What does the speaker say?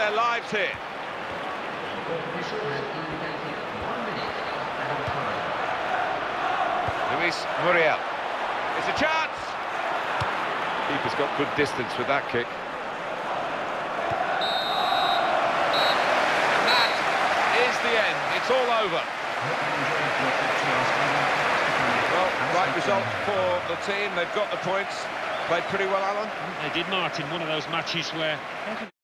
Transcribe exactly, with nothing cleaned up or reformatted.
their lives here. Luis Muriel. It's a chance! Keeper's got good distance with that kick. And that is the end. It's all over. Well, right result for the team. They've got the points. Played pretty well, Alan. They did, Martin. One of those matches where